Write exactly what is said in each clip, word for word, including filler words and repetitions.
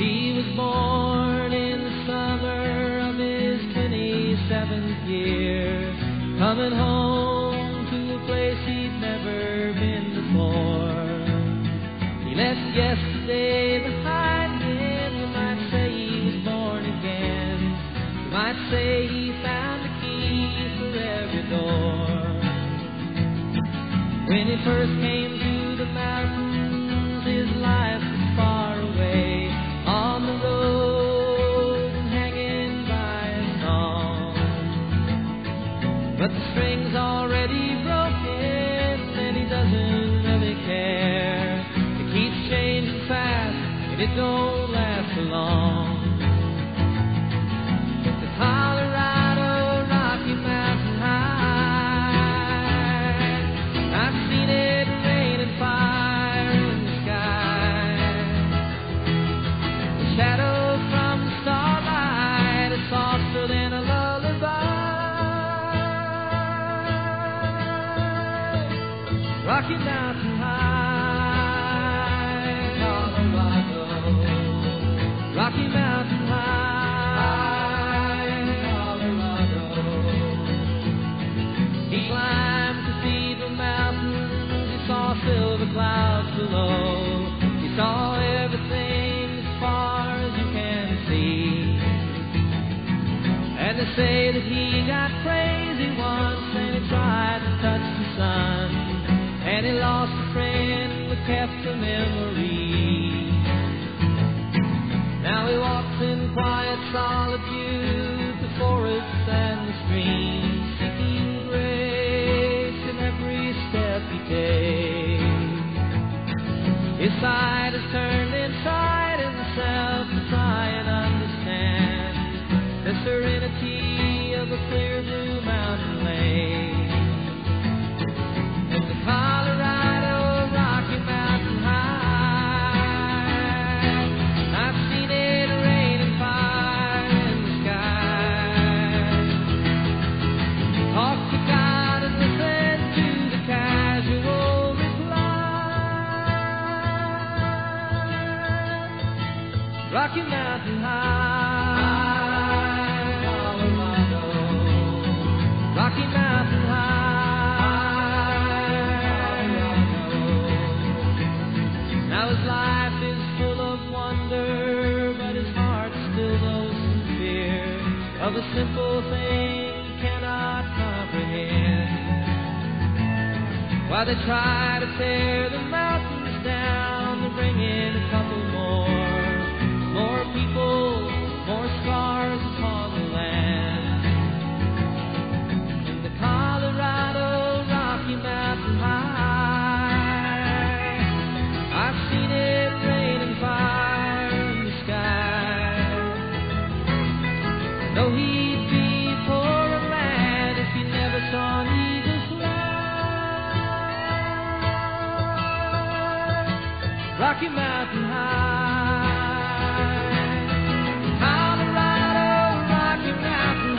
He was born in the summer of his twenty-seventh year, coming home to a place he'd never been before. He left yesterday behind him. You might say he was born again. You might say he found a key for every door. When he first came to the mountains, his life was far away, on the road and hanging by a song. But the string's already broken and he doesn't really care. It keeps changing fast and it don't last for long. The Colorado Rocky Mountain High, I've seen it rain and fire in the sky. The shadow from the starlight is softer than a lullaby. Rocky Mountain High, Colorado. Rocky Mountain High, Colorado. He climbed Cathedral Mountain. He saw silver clouds below. He saw everything as far as you can see. And they say that he got crazy once and he tried to touch the sun, and he lost a friend but kept a memory. Now he walks in quiet solitude, the forests and the streams, seeking grace in every step he takes. His side is turned inside himself to try and understand the serenity of a clear blue mountain lake. And the Colorado Rocky Mountain High, I've seen it rain and fire in the sky. Talk to God and listen to the casual reply. Rocky Mountain High, Colorado. Rocky Mountain High, Colorado. Now his life is full of wonder, but his heart still knows some fear of a simple thing he cannot comprehend. While they try to tear the mountains down, to bring in a couple more, more people, more scars upon the land. In the Colorado Rocky Mountain High, I've seen it rain and fire in the sky. Though he'd be poor a man if he never saw an eagle fly. Rocky Mountain High, Colorado Rocky Mountain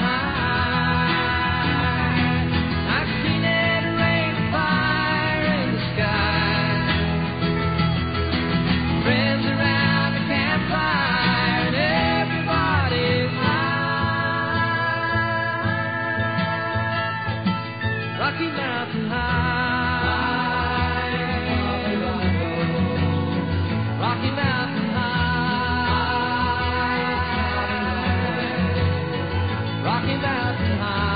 High, I've seen it rain and fire in the sky. Friends around the campfire and everybody's high. Rocky Mountain High, Colorado. Rocky Mountain High, Rocky Mountain High.